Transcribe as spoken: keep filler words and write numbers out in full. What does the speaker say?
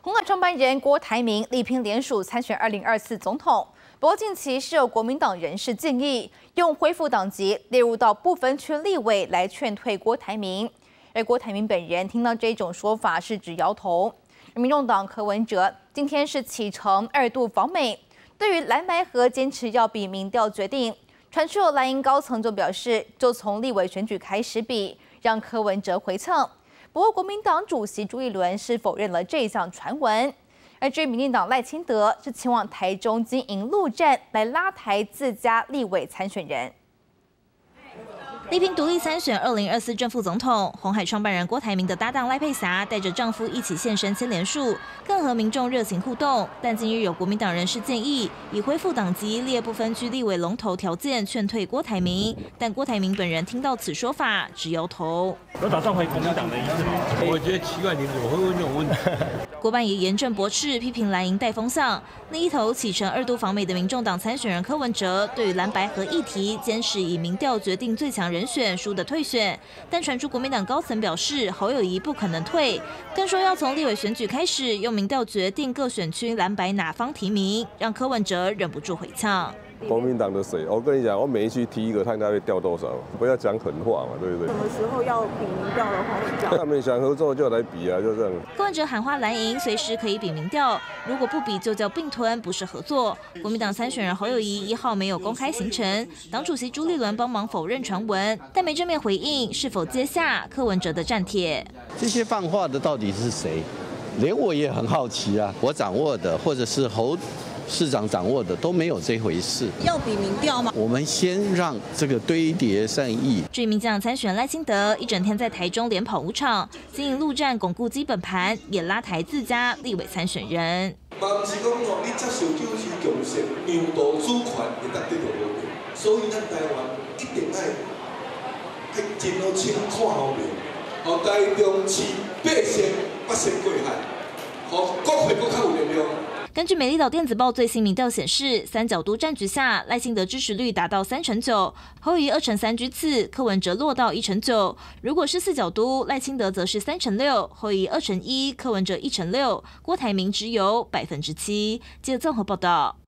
鸿海创办人郭台铭力拼联署参选二零二四总统。不过近期是有国民党人士建议用恢复党籍列入到不分区立委来劝退郭台铭，而郭台铭本人听到这种说法是直摇头。民众党柯文哲今天是启程二度访美，对于蓝白合坚持要比民调决定，传出有蓝营高层就表示，就从立委选举开始比，让柯文哲回呛。不过国民党主席朱立伦是否认了这一项传闻。而至于民进党赖清德是前往台中经营陆战来拉抬自家立委参选人。力拼独立参选二零二四正副总统，鸿海创办人郭台铭的搭档赖佩霞带着丈夫一起现身签联署，更和民众热情互动。但近日有国民党人士建议以恢复党籍列不分区立委龙头条件劝退郭台铭，但郭台铭本人听到此说法直摇头。 有打算回国民党的意思吗？ 我觉得奇怪，你怎么会问这种问题？ 郭办也严正驳斥，批评蓝营带风向。另一头启程二度访美的民众党参选人柯文哲，对于蓝白合议题坚持以民调决定最强人选，输的退选。但传出国民党高层表示侯友宜不可能退，更说要从立委选举开始用民调决定各选区蓝白哪方提名，让柯文哲忍不住回呛。 国民党的谁？我跟你讲，我每一区提一个，看他会掉多少，不要讲狠话嘛，对不对？ 什么时候要比民调的话， 他们想合作就来比啊，就这样。 柯文哲喊话蓝营随时可以比民调，如果不比就叫并吞，不是合作。国民党参选人侯友宜一号没有公开行程，党主席朱立伦帮忙否认传闻，但没正面回应是否接下柯文哲的战帖。 这些放话的到底是谁？连我也很好奇啊，我掌握的或者是侯市长掌握的都没有这回事。 要比民调吗？ 我们先让这个堆叠善意。 至于民进党参选赖清德，一整天在台中连跑五场，经营陆战巩固基本盘，也拉抬自家立委参选人。 嘛不是讲哦，你接受九市强势、让渡主权会得得到和平，所以咱台湾一定要要真好清看后面，互台中市百姓不先过海，互国会更较有力量。 根据美丽岛电子报最新民调显示，三角都战局下，赖清德支持率达到三成九，侯友宜二成三居次，柯文哲落到一成九。如果是四角都，赖清德则是三成六，侯友宜二成一，柯文哲一成六，郭台铭只有百分之七。记者综合报道。